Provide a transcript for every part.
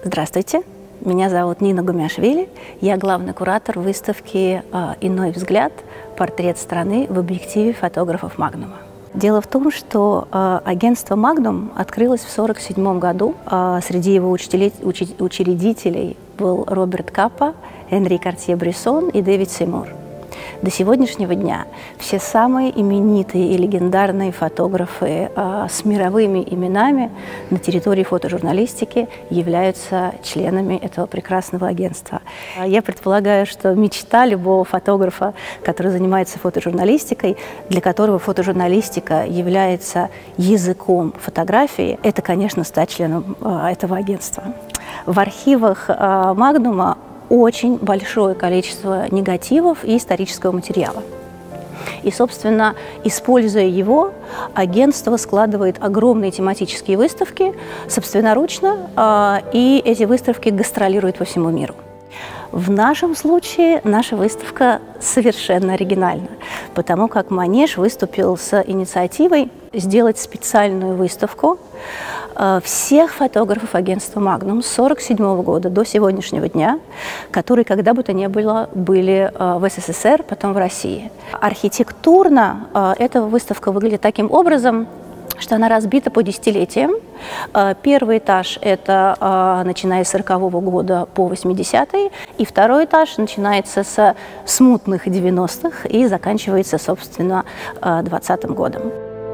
Здравствуйте, меня зовут Нина Гумяшвили, я главный куратор выставки «Иной взгляд. Портрет страны в объективе фотографов Магнума». Дело в том, что агентство «Магнум» открылось в 1947 году. Среди его учредителей был Роберт Капа, Энри Картье-Брессон и Дэвид Сеймур. До сегодняшнего дня все самые именитые и легендарные фотографы с мировыми именами на территории фотожурналистики являются членами этого прекрасного агентства. Я предполагаю, что мечта любого фотографа, который занимается фотожурналистикой, для которого фотожурналистика является языком фотографии, это, конечно, стать членом этого агентства. В архивах «Магнума» очень большое количество негативов и исторического материала. И, собственно, используя его, агентство складывает огромные тематические выставки собственноручно, и эти выставки гастролируют по всему миру. В нашем случае наша выставка совершенно оригинальна, потому как Манеж выступил с инициативой сделать специальную выставку всех фотографов агентства «Магнум» с 1947 года до сегодняшнего дня, которые когда бы то ни было были в СССР, потом в России. Архитектурно эта выставка выглядит таким образом, что она разбита по десятилетиям. Первый этаж – это начиная с 1940 года по 80-е, и второй этаж начинается с смутных 90-х и заканчивается, собственно, 20-м годом.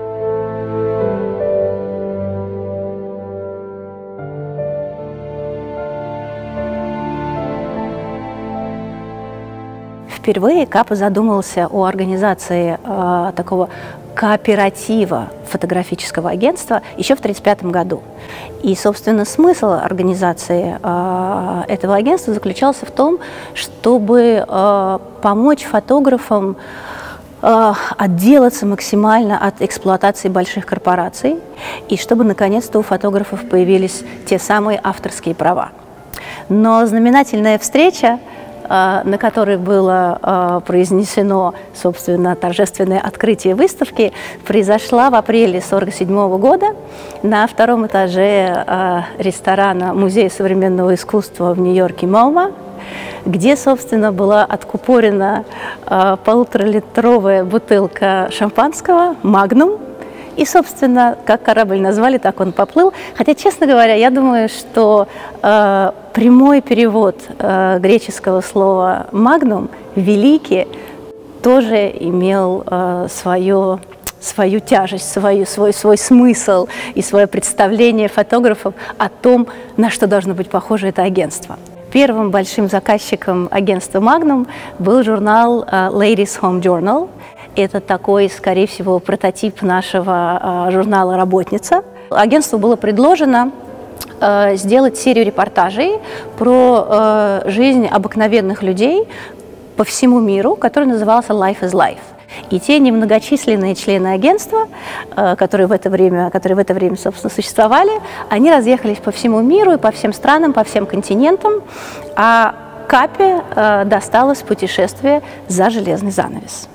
Впервые Капа задумался о организации такого кооператива фотографического агентства еще в 1935 году. И, собственно, смысл организации этого агентства заключался в том, чтобы помочь фотографам отделаться максимально от эксплуатации больших корпораций, и чтобы, наконец-то, у фотографов появились те самые авторские права. Но знаменательная встреча, на которой было произнесено, собственно, торжественное открытие выставки, произошла в апреле 1947 года на втором этаже ресторана Музея современного искусства в Нью-Йорке МоМА, где, собственно, была откупорена 1,5-литровая бутылка шампанского «Магнум». И, собственно, как корабль назвали, так он поплыл. Хотя, честно говоря, я думаю, что прямой перевод греческого слова «магнум» – «великий» тоже имел свою тяжесть, свой смысл и свое представление фотографов о том, на что должно быть похоже это агентство. Первым большим заказчиком агентства «Магнум» был журнал Ladies Home Journal. Это такой, скорее всего, прототип нашего журнала «Работница». Агентству было предложено сделать серию репортажей про жизнь обыкновенных людей по всему миру, который назывался «Life is Life». И те немногочисленные члены агентства, которые в это время, собственно, существовали, они разъехались по всему миру и по всем странам, по всем континентам, а Капе досталось путешествие за железный занавес.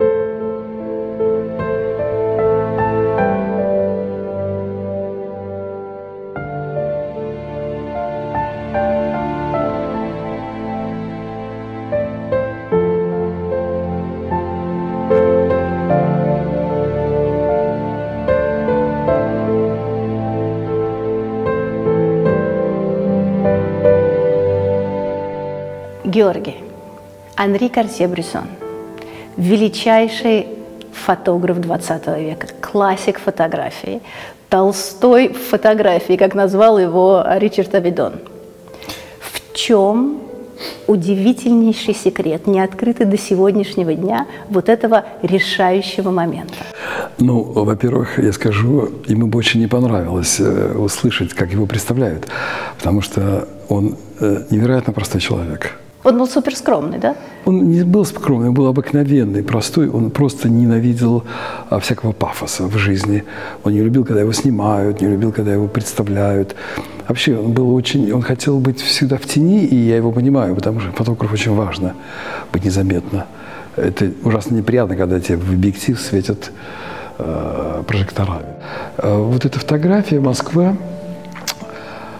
Георгий, Энри Картье-Брессон, величайший фотограф 20 века, классик фотографии, Толстой в фотографии, как назвал его Ричард Авидон. В чем удивительнейший секрет, не открытый до сегодняшнего дня, вот этого решающего момента? Ну, во-первых, я скажу, ему бы очень не понравилось услышать, как его представляют, потому что он невероятно простой человек. Он был супер скромный, да? Он не был скромный, он был обыкновенный, простой. Он просто ненавидел всякого пафоса в жизни. Он не любил, когда его снимают, не любил, когда его представляют. Вообще, он хотел быть всегда в тени, и я его понимаю, потому что фотографу очень важно быть незаметно. Это ужасно неприятно, когда тебе в объектив светят прожекторами. Вот эта фотография Москвы,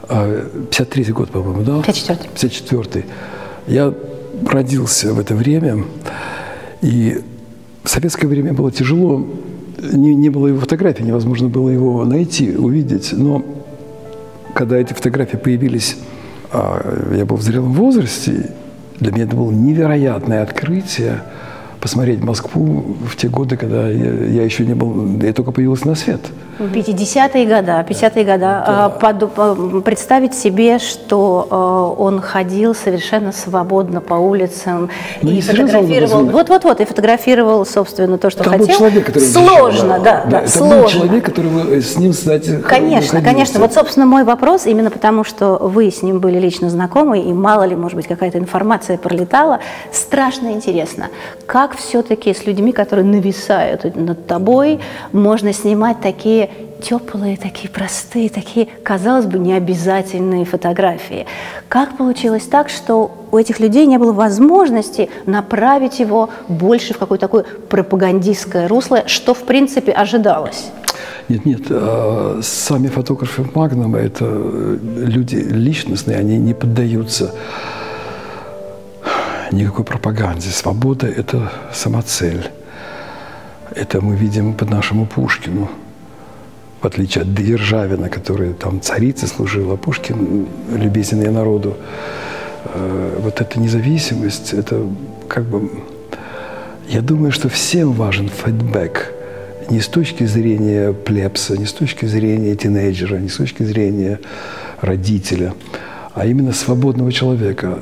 53-й год, по-моему, да? 54-й. 54-й. Я родился в это время, и в советское время было тяжело, не было его фотографий, невозможно было его найти, увидеть. Но когда эти фотографии появились, я был в зрелом возрасте, для меня это было невероятное открытие посмотреть Москву в те годы, когда я еще не был, я только появился на свет. 50-е годы. Да. Представить себе, что он ходил совершенно свободно по улицам и фотографировал. Вот, и фотографировал, собственно, то, что там хотел. Был человек, который сложно, да, сложно. Был человек, который с ним, кстати, Конечно. Вот, собственно, мой вопрос, именно потому, что вы с ним были лично знакомы, и мало ли, может быть, какая-то информация пролетала, страшно интересно, как все-таки с людьми, которые нависают над тобой, можно снимать такие теплые, такие простые, такие, казалось бы, необязательные фотографии. Как получилось так, что у этих людей не было возможности направить его больше в какое-то такое пропагандистское русло, что, в принципе, ожидалось? Нет, сами фотографы Магнума – это люди личностные, они не поддаются никакой пропаганде. Свобода – это самоцель. Это мы видим по нашему Пушкину. В отличие от Державина, который там царице служил, а Пушкин любезен я народу. Вот эта независимость, это как бы… Я думаю, что всем важен фидбэк. Не с точки зрения плебса, не с точки зрения тинейджера, не с точки зрения родителя, а именно свободного человека.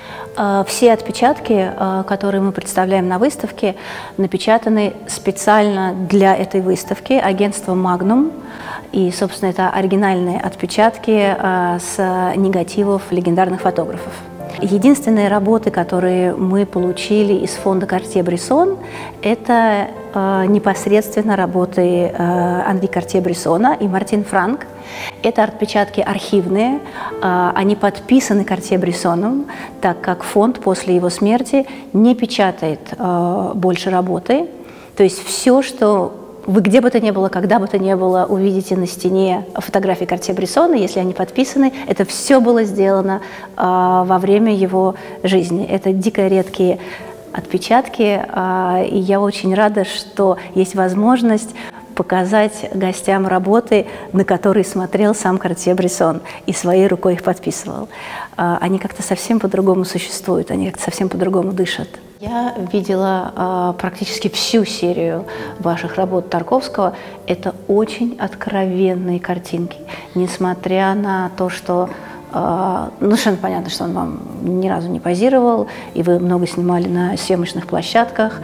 Все отпечатки, которые мы представляем на выставке, напечатаны специально для этой выставки агентством Magnum. И, собственно, это оригинальные отпечатки с негативов легендарных фотографов. Единственные работы, которые мы получили из фонда Картье-Брессон, это непосредственно работы Анри Картье-Брессона и Мартин Франк. Это отпечатки архивные, они подписаны Картье-Брессоном, так как фонд после его смерти не печатает больше работы. То есть все, что вы где бы то ни было, когда бы то ни было, увидите на стене фотографии Картье-Брессона, если они подписаны, это все было сделано во время его жизни. Это дико редкие отпечатки, и я очень рада, что есть возможность показать гостям работы, на которые смотрел сам Картье-Брессон и своей рукой их подписывал. Они как-то совсем по-другому существуют, они как-то совсем по-другому дышат. Я видела практически всю серию ваших работ Тарковского. Это очень откровенные картинки, несмотря на то, что совершенно понятно, что он вам ни разу не позировал, и вы много снимали на съемочных площадках.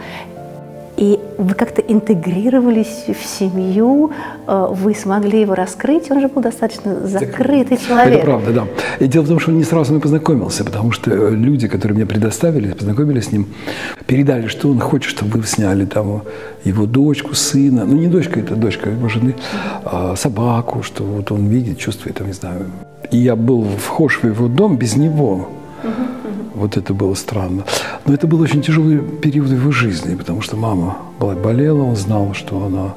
И вы как-то интегрировались в семью, вы смогли его раскрыть, он же был достаточно закрытый человек. Это правда, да. И дело в том, что он не сразу мной познакомился, потому что люди, которые меня предоставили, познакомились с ним, передали, что он хочет, чтобы вы сняли там его дочку, сына, ну не дочка, это дочка его жены, собаку, что вот он видит, чувствует, там, не знаю. И я был вхож в его дом без него. Вот это было странно. Но это был очень тяжелый период в его жизни, потому что мама болела, он знал, что она,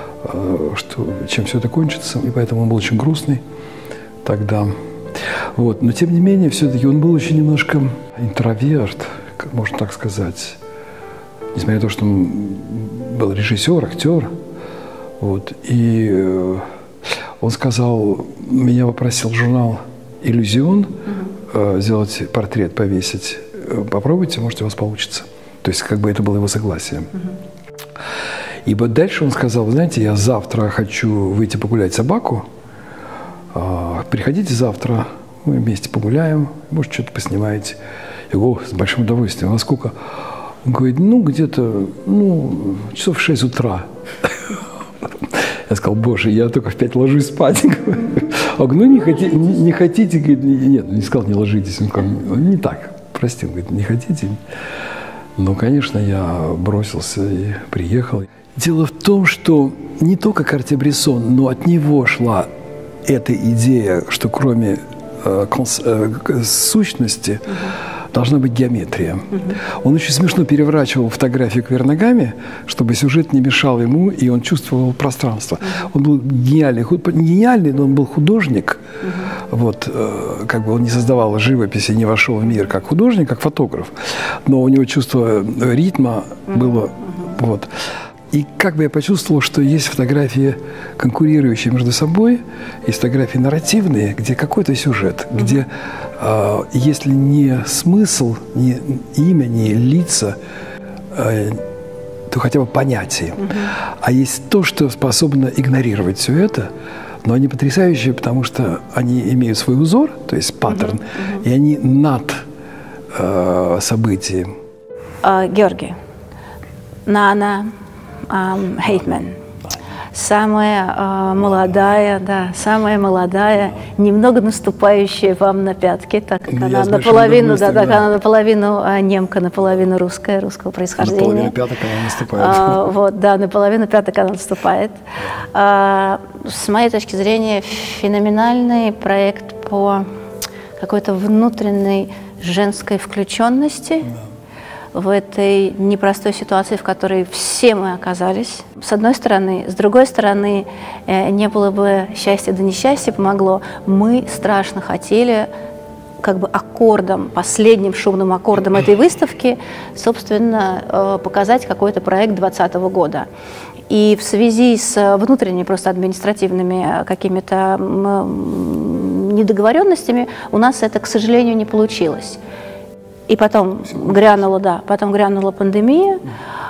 чем все это кончится, и поэтому он был очень грустный тогда. Вот. Но тем не менее, все-таки он был очень немножко интроверт, можно так сказать. Несмотря на то, что он был режиссер, актер. Вот. И он сказал, меня попросил журнал «Иллюзион» сделать портрет, повесить. Попробуйте, может, у вас получится. То есть, как бы это было его согласие. И вот дальше он сказал, вы знаете, я завтра хочу выйти погулять собаку. Приходите завтра, мы вместе погуляем, может, что-то поснимаете. Я говорю, с большим удовольствием. А сколько? Он говорит, ну, где-то, часов в 6 утра. Я сказал, боже, я только в 5 ложусь спать. Он говорит, не хотите? Говорит, нет, не сказал, не ложитесь. Он сказал, не так, прости, он говорит, не хотите? Ну, конечно, я бросился и приехал. Дело в том, что не только Картье-Брессон, но от него шла эта идея, что кроме сущности должна быть геометрия. Он очень смешно переворачивал фотографию кверх ногами, чтобы сюжет не мешал ему, и он чувствовал пространство. Он был гениальный, но он был художник. Вот, как бы он не создавал живописи, не вошел в мир как художник, как фотограф, но у него чувство ритма было. Вот. И как бы я почувствовал, что есть фотографии, конкурирующие между собой, есть фотографии нарративные, где какой-то сюжет, где, если не смысл, не имя, не лица, то хотя бы понятие. А есть то, что способно игнорировать все это, но они потрясающие, потому что они имеют свой узор, то есть паттерн, и они над событием. Георгий, Нана Хейтман, самая молодая, немного наступающая вам на пятки, так как она наполовину, она наполовину немка, наполовину русского происхождения. Наполовину пяток она наступает. Вот, да, наполовину пяток она наступает. С моей точки зрения, феноменальный проект по какой-то внутренней женской включенности. В этой непростой ситуации, в которой все мы оказались. С одной стороны. С другой стороны, не было бы счастья, да несчастья помогло. Мы страшно хотели как бы аккордом, последним шумным аккордом этой выставки, собственно, показать какой-то проект 2020 года. И в связи с внутренними просто административными какими-то недоговоренностями у нас это, к сожалению, не получилось. И потом грянула пандемия,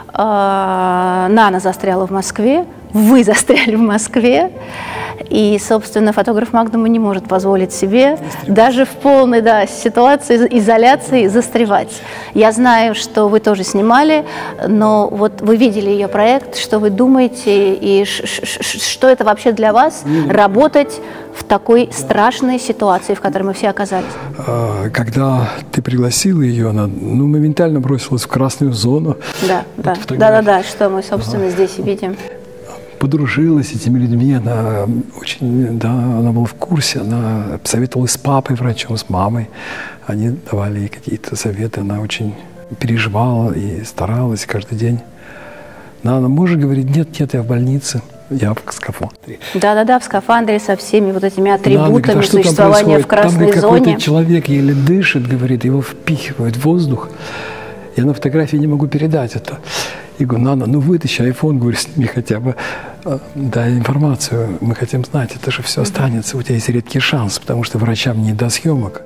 Нана застряла в Москве, вы застряли в Москве, и, собственно, фотограф Магнума не может позволить себе даже в полной ситуации изоляции застревать. Я знаю, что вы тоже снимали, но вот вы видели ее проект, что вы думаете, и что это вообще для вас работать в такой страшной ситуации, в которой мы все оказались? Когда ты пригласила ее, она моментально бросилась в красную зону. Да, что мы, собственно, здесь и видим. Подружилась с этими людьми, она очень, она была в курсе, она советовалась с папой, врачом, с мамой. Они давали ей какие-то советы, она очень переживала и старалась каждый день. Она может говорить: нет, я в больнице. Я в скафандре. Да, в скафандре со всеми вот этими атрибутами существования в красной там зоне. Какой-то человек еле дышит, говорит, его впихивают в воздух. Я на фотографии не могу передать это. Я говорю: Нана, вытащи айфон, говорю, сними хотя бы, дай информацию. Мы хотим знать, это же все останется. У тебя есть редкий шанс, потому что врачам не до съемок.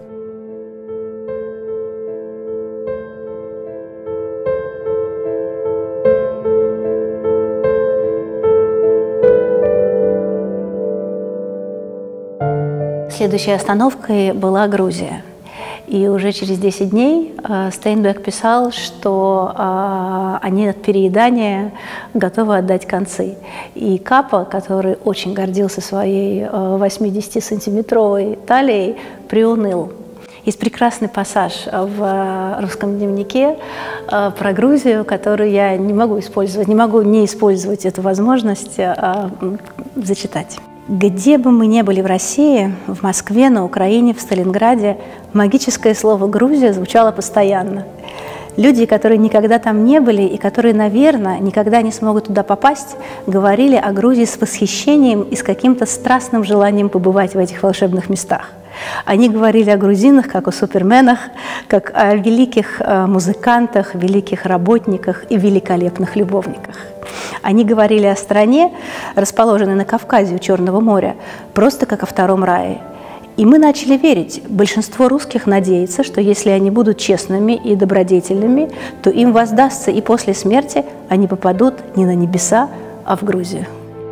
Следующей остановкой была Грузия. И уже через 10 дней Стейнбек писал, что они от переедания готовы отдать концы. И Капа, который очень гордился своей 80-сантиметровой талией, приуныл. Есть прекрасный пассаж в русском дневнике про Грузию, которую я не могу не использовать эту возможность зачитать. Где бы мы ни были в России, в Москве, на Украине, в Сталинграде, магическое слово «Грузия» звучало постоянно. Люди, которые никогда там не были и которые, наверное, никогда не смогут туда попасть, говорили о Грузии с восхищением и с каким-то страстным желанием побывать в этих волшебных местах. Они говорили о грузинах как о суперменах, как о великих музыкантах, великих работниках и великолепных любовниках. Они говорили о стране, расположенной на Кавказе у Черного моря, просто как о втором рае. И мы начали верить. Большинство русских надеется, что если они будут честными и добродетельными, то им воздастся, и после смерти они попадут не на небеса, а в Грузию.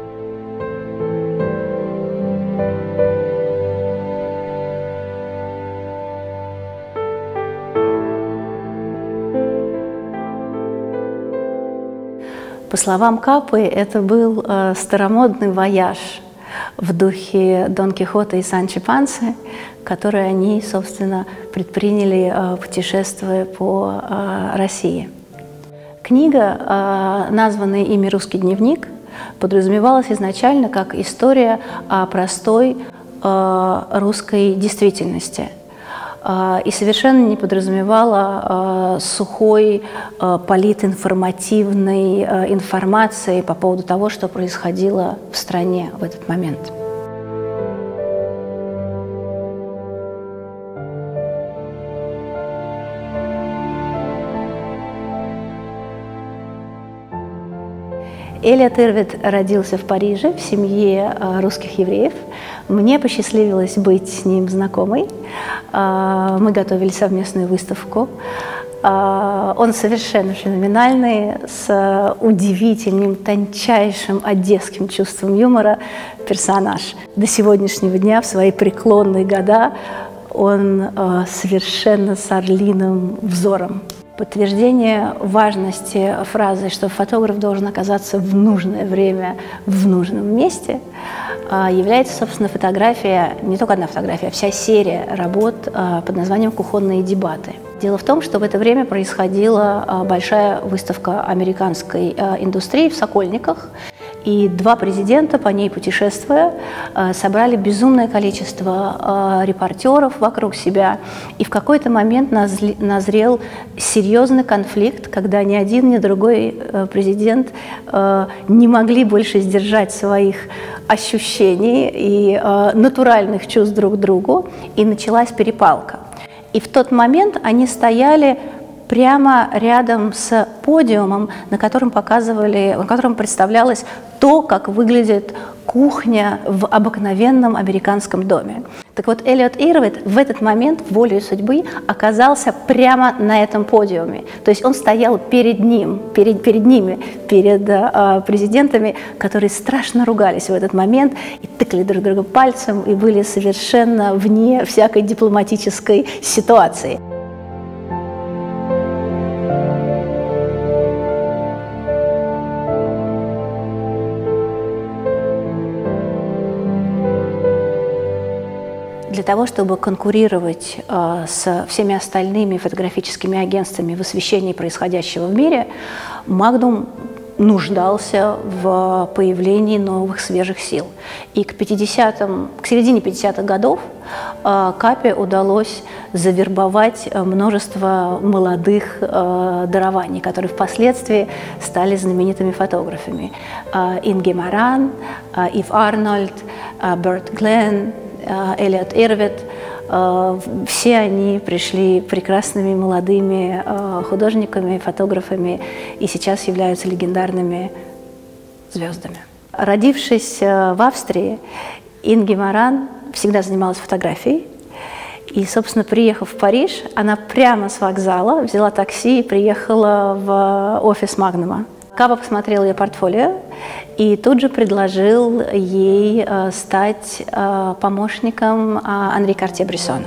По словам Капы, это был старомодный вояж в духе Дон Кихота и Санчо Пансы, который они, собственно, предприняли, путешествуя по России. Книга, названная ими «Русский дневник», подразумевалась изначально как история о простой русской действительности, и совершенно не подразумевала сухой политинформативной информации по поводу того, что происходило в стране в этот момент. Элиот Ирвид родился в Париже в семье русских евреев. Мне посчастливилось быть с ним знакомой. Мы готовили совместную выставку. Он совершенно феноменальный, с удивительным, тончайшим одесским чувством юмора персонаж. До сегодняшнего дня, в свои преклонные года, он совершенно с орлиным взором. Подтверждение важности фразы, что фотограф должен оказаться в нужное время в нужном месте, является, собственно, фотография, не только одна фотография, а вся серия работ под названием «Кухонные дебаты». Дело в том, что в это время происходила большая выставка американской индустрии в Сокольниках, и два президента, по ней путешествуя, собрали безумное количество репортеров вокруг себя. И в какой-то момент назрел серьезный конфликт, когда ни один, ни другой президент не могли больше сдержать своих ощущений и натуральных чувств друг к другу, и началась перепалка. И в тот момент они стояли прямо рядом с подиумом, на котором представлялось то, как выглядит кухня в обыкновенном американском доме. Так вот, Элиот Ирвид в этот момент, волею судьбы, оказался прямо на этом подиуме. То есть он стоял перед ними, перед президентами, которые страшно ругались в этот момент и тыкали друг друга пальцем и были совершенно вне всякой дипломатической ситуации. Для того, чтобы конкурировать с всеми остальными фотографическими агентствами в освещении происходящего в мире, Magnum нуждался в появлении новых свежих сил. И к середине 50-х годов Капе удалось завербовать множество молодых дарований, которые впоследствии стали знаменитыми фотографами. Инги Маран, Ив Арнольд, Берт Гленн, Элиот Ирвид, все они пришли прекрасными молодыми художниками, фотографами и сейчас являются легендарными звездами. Родившись в Австрии, Инги Маран всегда занималась фотографией. И, собственно, приехав в Париж, она прямо с вокзала взяла такси и приехала в офис Магнума. Капа посмотрел ее портфолио и тут же предложил ей стать помощником Анри Картье-Брессона.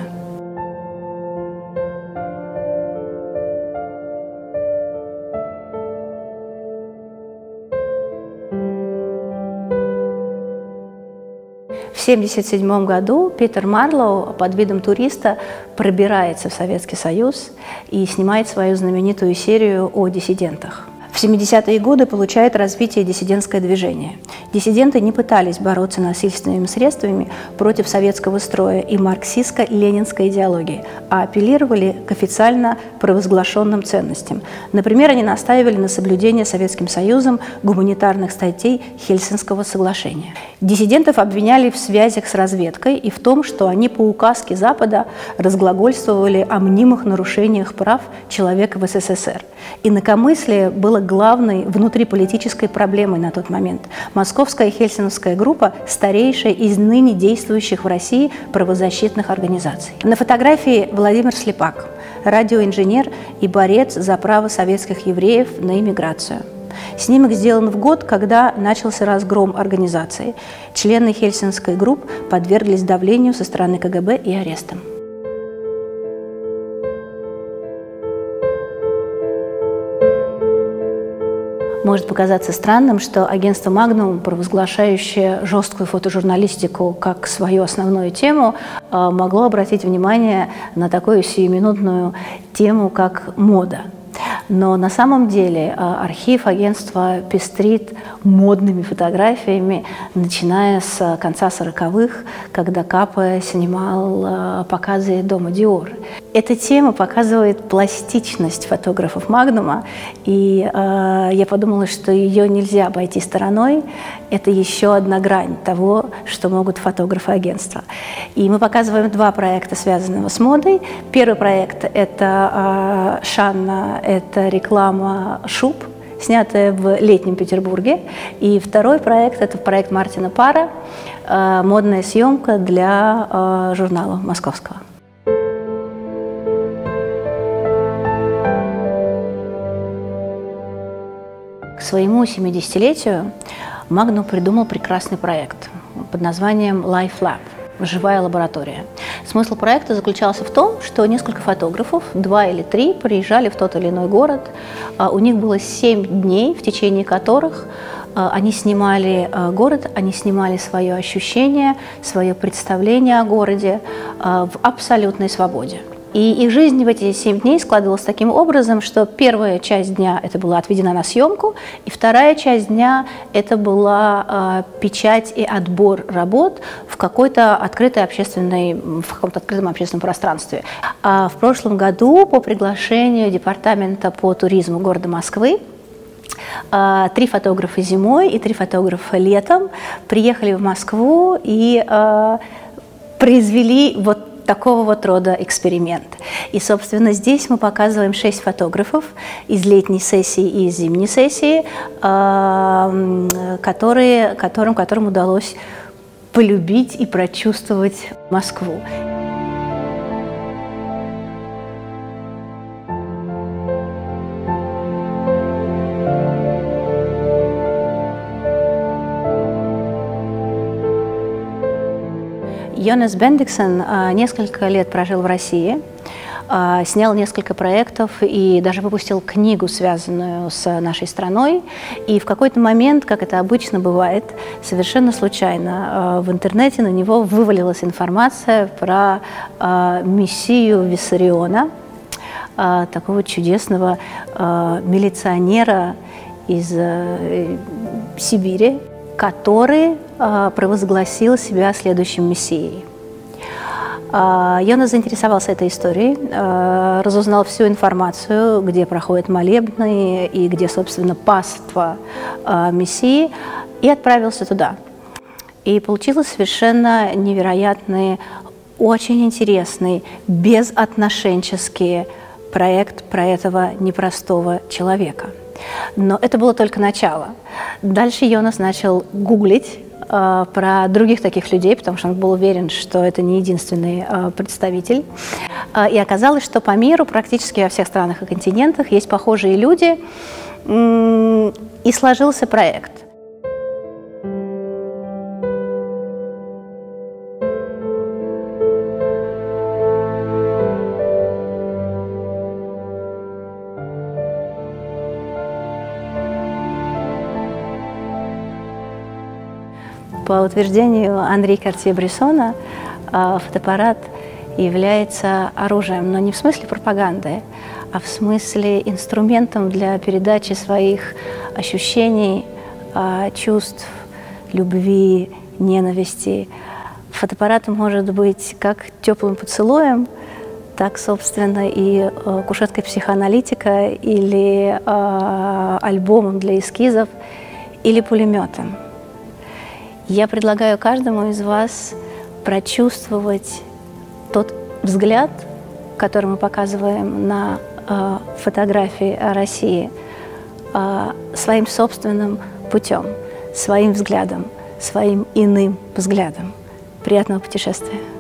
В 1977 году Питер Марлоу под видом туриста пробирается в Советский Союз и снимает свою знаменитую серию о диссидентах. В 70-е годы получает развитие диссидентское движение. Диссиденты не пытались бороться насильственными средствами против советского строя и марксистско-ленинской идеологии, а апеллировали к официально провозглашенным ценностям. Например, они настаивали на соблюдении Советским Союзом гуманитарных статей Хельсинского соглашения. Диссидентов обвиняли в связях с разведкой и в том, что они по указке Запада разглагольствовали о мнимых нарушениях прав человека в СССР. Инакомыслие было главной внутриполитической проблемой на тот момент. Московская и Хельсинская группа – старейшая из ныне действующих в России правозащитных организаций. На фотографии Владимир Слепак, радиоинженер и борец за право советских евреев на эмиграцию. Снимок сделан в год, когда начался разгром организации. Члены Хельсинской группы подверглись давлению со стороны КГБ и арестам. Может показаться странным, что агентство Magnum, провозглашающее жесткую фотожурналистику как свою основную тему, могло обратить внимание на такую сиюминутную тему, как мода. Но на самом деле архив агентства пестрит модными фотографиями, начиная с конца 40-х, когда Капа снимал показы дома Диор. Эта тема показывает пластичность фотографов Магнума, и я подумала, что ее нельзя обойти стороной. Это еще одна грань того, что могут фотографы агентства. И мы показываем два проекта, связанного с модой. Первый проект – это Шанна, это реклама шуб, снятая в летнем Петербурге. И второй проект – это проект Мартина Парра, модная съемка для журнала московского. К своему 70-летию Магнум придумал прекрасный проект под названием Life Lab – «Живая лаборатория». Смысл проекта заключался в том, что несколько фотографов, 2 или 3, приезжали в тот или иной город. У них было 7 дней, в течение которых они снимали город, они снимали свое ощущение, свое представление о городе в абсолютной свободе. И их жизнь в эти 7 дней складывалась таким образом, что первая часть дня это была отведена на съемку, и вторая часть дня это была печать и отбор работ в каком-то открытом общественном пространстве. В прошлом году по приглашению Департамента по туризму города Москвы 3 фотографа зимой и 3 фотографа летом приехали в Москву и произвели вот такого вот рода эксперимент. И, собственно, здесь мы показываем 6 фотографов из летней сессии и из зимней сессии, которым удалось полюбить и прочувствовать Москву. Йонас Бендиксон несколько лет прожил в России, снял несколько проектов и даже выпустил книгу, связанную с нашей страной. И в какой-то момент, как это обычно бывает, совершенно случайно в интернете на него вывалилась информация про мессию Виссариона, такого чудесного милиционера из Сибири, который провозгласил себя следующим мессией. Йонас заинтересовался этой историей, разузнал всю информацию, где проходят молебны и где, собственно, паства мессии, и отправился туда. И получилось совершенно невероятный, очень интересный, безотношенческий проект про этого непростого человека. Но это было только начало. Дальше Йонас начал гуглить про других таких людей, потому что он был уверен, что это не единственный представитель. И оказалось, что по миру, практически во всех странах и континентах, есть похожие люди, и сложился проект. По утверждению Анри Картье-Брессона, фотоаппарат является оружием, но не в смысле пропаганды, а в смысле инструментом для передачи своих ощущений, чувств, любви, ненависти. Фотоаппарат может быть как теплым поцелуем, так, собственно, и кушеткой психоаналитика, или альбомом для эскизов, или пулеметом. Я предлагаю каждому из вас прочувствовать тот взгляд, который мы показываем на фотографии о России, своим собственным путем, своим взглядом, своим иным взглядом. Приятного путешествия!